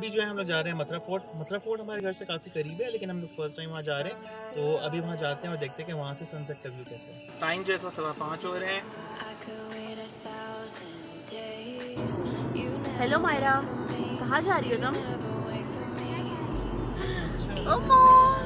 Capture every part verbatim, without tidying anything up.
अभी जो है हम लोग जा रहे हैं मथुरा फोर्ट। मथुरा फोर्ट हमारे घर से काफ़ी करीब है, लेकिन हम लोग फर्स्ट टाइम वहाँ जा रहे हैं, तो अभी वहाँ जाते हैं और देखते हैं कि वहाँ से सनसेट का व्यू कैसे है। टाइम जो है इस वक्त सवा पाँच हो रहे हैं। हेलो मायरा, कहाँ जा रही हो तुम? ओमान।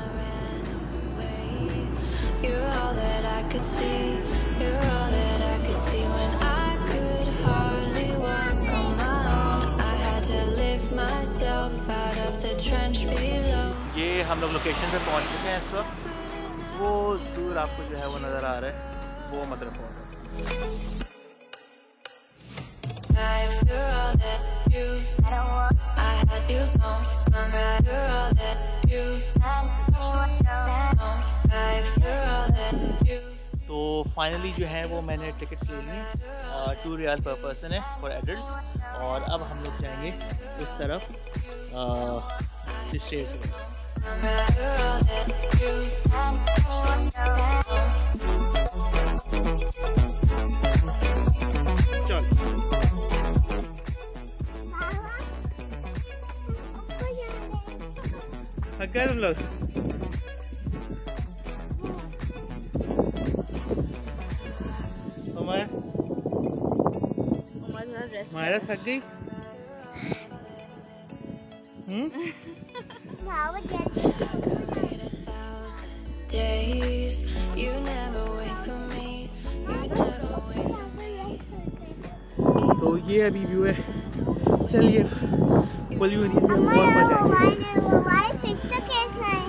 ये हम लोग लोकेशन पे पहुंच चुके हैं इस वक्त। वो दूर आपको जो है वो नज़र आ रहा है, वो मुट्रह फोर्ट है। तो फाइनली जो है वो मैंने टिकट्स ले ली, टू रियाल पर पर्सन है फॉर एडल्ट्स। और अब हम लोग जाएंगे इस तरफ स्टेज में। चल अगर हम लोग मायरा थक गई। हम्म तो ये अभी व्यू है। चलिए बोलिए और पिक्चर कैसा है?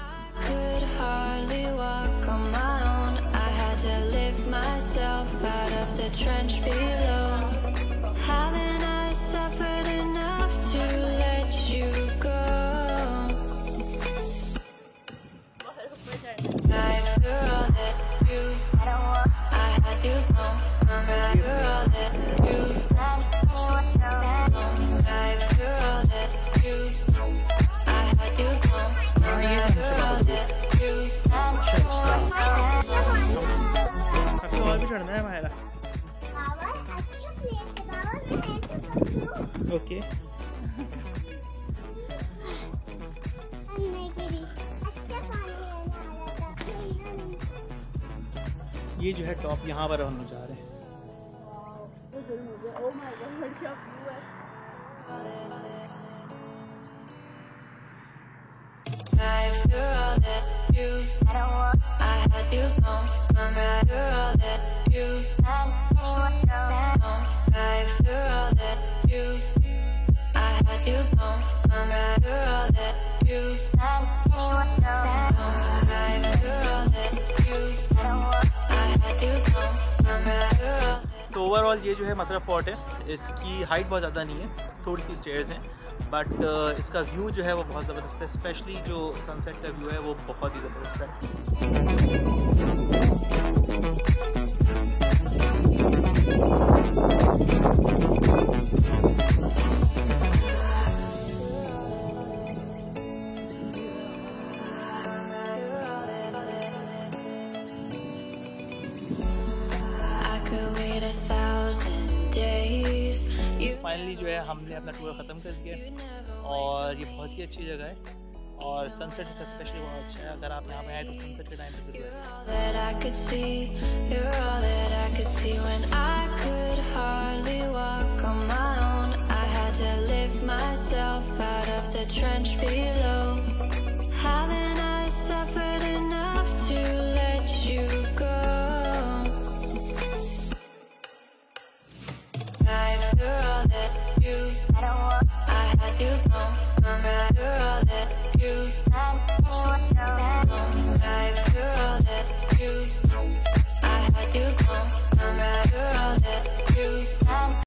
ओके ये जो है टॉप, यहाँ पर हम लोग जा रहे हैं। तो ओवरऑल ये जो है मुट्रह फोर्ट है, इसकी हाइट बहुत ज़्यादा नहीं है, थोड़ी सी स्टेयर्स हैं, बट uh, इसका व्यू जो है वो बहुत ज़बरदस्त है। स्पेशली जो सनसेट का व्यू है वो बहुत ही ज़बरदस्त है। फाइनली जो है हमने अपना टूर ख़त्म कर दिया और ये बहुत ही अच्छी जगह है और सनसेट का स्पेशली बहुत अच्छा है। अगर आप यहाँ पे आए तो सनसेट के टाइम पे ज़रूर I had you come.